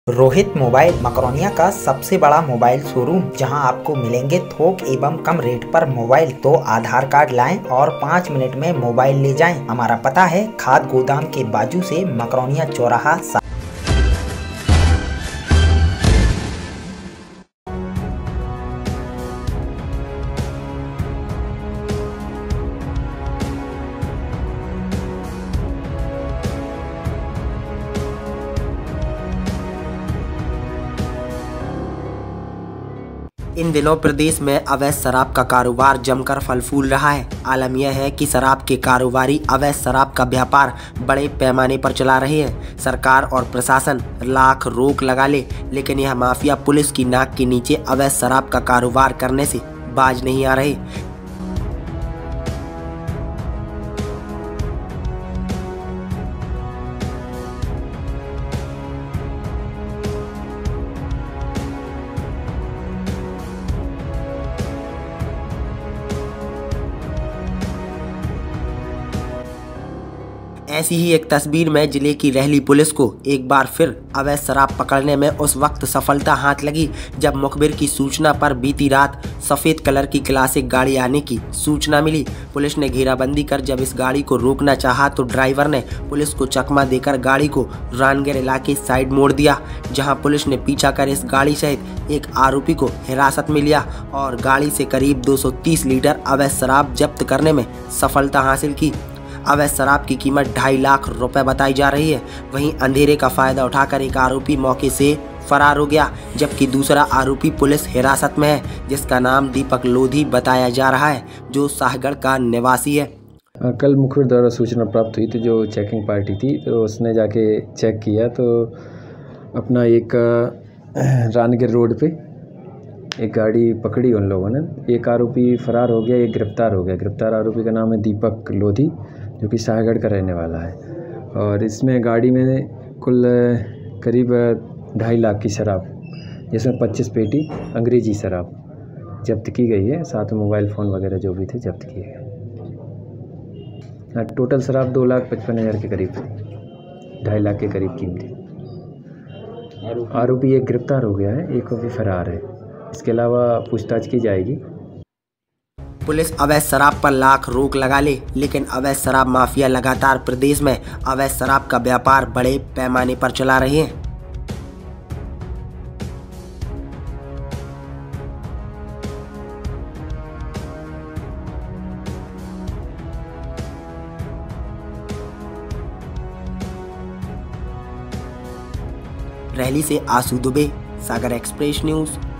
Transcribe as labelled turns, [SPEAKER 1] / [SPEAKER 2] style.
[SPEAKER 1] Rohit mobile Makronia का सबसे बड़ा मोबाइल शोरूम, जहां आपको मिलेंगे थोक एवं कम रेट पर मोबाइल। तो आधार कार्ड लाएं और 5 मिनट में मोबाइल ले जाएं। हमारा पता है खाद गोदाम के बाजू से मकरोनिया चौराहा।
[SPEAKER 2] इन दिनों प्रदेश में अवैध शराब का कारोबार जमकर फल फूल रहा है। आलम यह है कि शराब के कारोबारी अवैध शराब का व्यापार बड़े पैमाने पर चला रहे हैं। सरकार और प्रशासन लाख रोक लगा ले, लेकिन यह माफिया पुलिस की नाक के नीचे अवैध शराब का कारोबार करने से बाज नहीं आ रहे। ऐसी ही एक तस्वीर में जिले की रेहली पुलिस को एक बार फिर अवैध शराब पकड़ने में उस वक्त सफलता हाथ लगी जब मुखबिर की सूचना पर बीती रात सफ़ेद कलर की क्लासिक गाड़ी आने की सूचना मिली। पुलिस ने घेराबंदी कर जब इस गाड़ी को रोकना चाहा तो ड्राइवर ने पुलिस को चकमा देकर गाड़ी को रानगर इलाके साइड मोड़ दिया, जहां पुलिस ने पीछा कर इस गाड़ी सहित एक आरोपी को हिरासत में लिया और गाड़ी से करीब 230 लीटर अवैध शराब जब्त करने में सफलता हासिल की। अवैध शराब की कीमत 2.5 लाख रुपए बताई जा रही है। वहीं अंधेरे का फायदा उठाकर एक आरोपी मौके से फरार हो गया, जबकि दूसरा आरोपी पुलिस हिरासत में है, जिसका नाम दीपक लोधी बताया जा रहा है, जो शाहगढ़ का निवासी है।
[SPEAKER 3] कल मुखबिर द्वारा सूचना प्राप्त हुई थी, जो चेकिंग पार्टी थी, तो उसने जाके चेक किया तो अपना एक रानगर रोड पे एक गाड़ी पकड़ी उन लोगों ने। एक आरोपी फरार हो गया, एक गिरफ्तार हो गया। गिरफ्तार आरोपी का नाम है दीपक लोधी, जो कि शाहगढ़ का रहने वाला है। और इसमें गाड़ी में कुल करीब 2.5 लाख की शराब, जिसमें 25 पेटी अंग्रेजी शराब जब्त की गई है। साथ में मोबाइल फ़ोन वगैरह जो भी थे जब्त किए गए। टोटल शराब 2,55,000 के करीब थी, 2.5 लाख के करीब कीमत थी। आरोपी एक गिरफ्तार हो गया है, एक अभी फरार है। इसके अलावा पूछताछ की जाएगी।
[SPEAKER 2] पुलिस अवैध शराब पर लाख रोक लगा ले, लेकिन अवैध शराब माफिया लगातार प्रदेश में अवैध शराब का व्यापार बड़े पैमाने पर चला रहे हैं। रेहली से आशु दुबे, सागर एक्सप्रेस न्यूज़।